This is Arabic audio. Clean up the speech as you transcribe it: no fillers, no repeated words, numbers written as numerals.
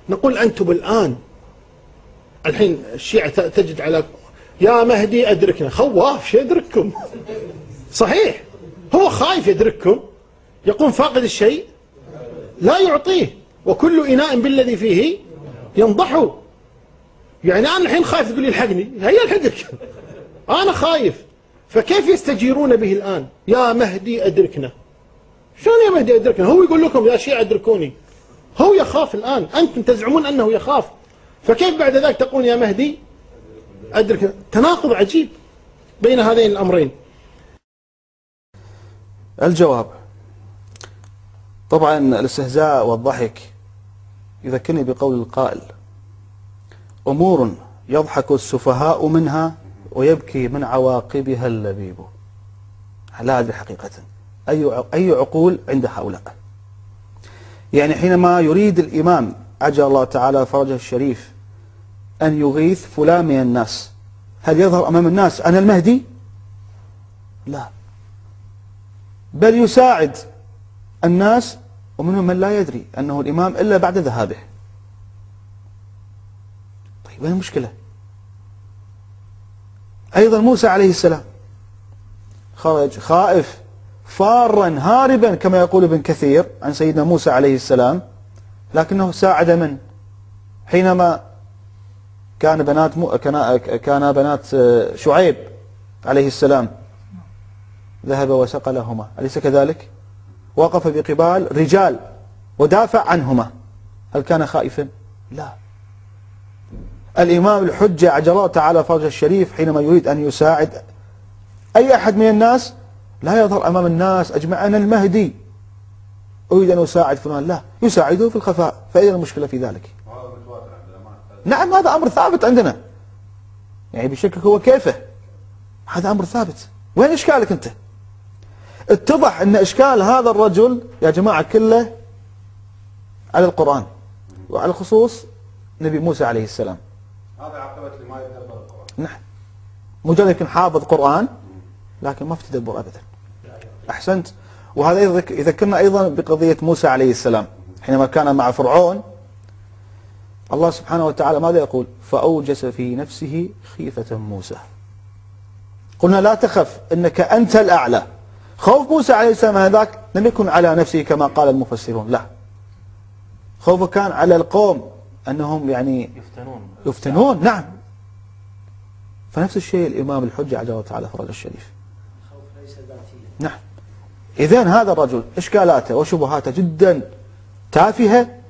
نقول أنتم الآن الحين الشيعة تجد على يا مهدي أدركنا، خواف شو يدرككم؟ صحيح، هو خايف يدرككم، يقوم فاقد الشيء لا يعطيه، وكل إناء بالذي فيه ينضح. يعني أنا الحين خايف تقول لي الحقني، هيا الحقك، أنا خايف، فكيف يستجيرون به الآن؟ يا مهدي أدركنا. شلون يا مهدي أدركنا؟ هو يقول لكم يا شيعة أدركوني، هو يخاف الآن، أنتم تزعمون أنه يخاف، فكيف بعد ذلك تقول يا مهدي أدركنا؟ تناقض عجيب بين هذين الأمرين. الجواب: طبعا الاستهزاء والضحك يذكرني بقول القائل: أمور يضحك السفهاء منها ويبكي من عواقبها اللبيب. لا أدري حقيقة أي عقول عند هؤلاء. يعني حينما يريد الإمام عجل الله تعالى فرجه الشريف أن يغيث فلان من الناس، هل يظهر أمام الناس أنا المهدي؟ لا، بل يساعد الناس، ومنهم من لا يدري أنه الإمام إلا بعد ذهابه. طيب وين المشكلة؟ أيضا موسى عليه السلام خرج خائف فارا هاربا كما يقول ابن كثير عن سيدنا موسى عليه السلام، لكنه ساعد من؟ حينما كان بنات شعيب عليه السلام ذهب وسقى لهما، أليس كذلك؟ وقف بقبال رجال ودافع عنهما، هل كان خائفا؟ لا. الإمام الحجة عجل الله تعالى فرجه الشريف حينما يريد أن يساعد أي أحد من الناس لا يظهر أمام الناس أجمع أنا المهدي أريد أن أساعد فلان، لا، يساعده في الخفاء. فأين المشكلة في ذلك؟ نعم، هذا أمر ثابت عندنا، يعني بشكل هو كيفه، هذا أمر ثابت. وين إشكالك أنت؟ اتضح أن إشكال هذا الرجل يا جماعة كله على القرآن، وعلى الخصوص نبي موسى عليه السلام. هذا عقبة لما يتدبر القرآن. نعم، مجرد يكون حافظ قرآن لكن ما في تدبر أبدا. أحسنت. وهذا يذكرنا أيضا بقضية موسى عليه السلام حينما كان مع فرعون، الله سبحانه وتعالى ماذا يقول؟ فأوجس في نفسه خيفة موسى. قلنا لا تخف إنك أنت الأعلى. خوف موسى عليه السلام هذاك لم يكن على نفسه كما قال المفسرون، لا، خوفه كان على القوم أنهم يعني يفتنون. نعم. فنفس الشيء الإمام الحجة عجل الله تعالى فرجه الشريف. خوف ليس ذاتيا. نعم. إذن هذا الرجل إشكالاته وشبهاته جدا تافهة،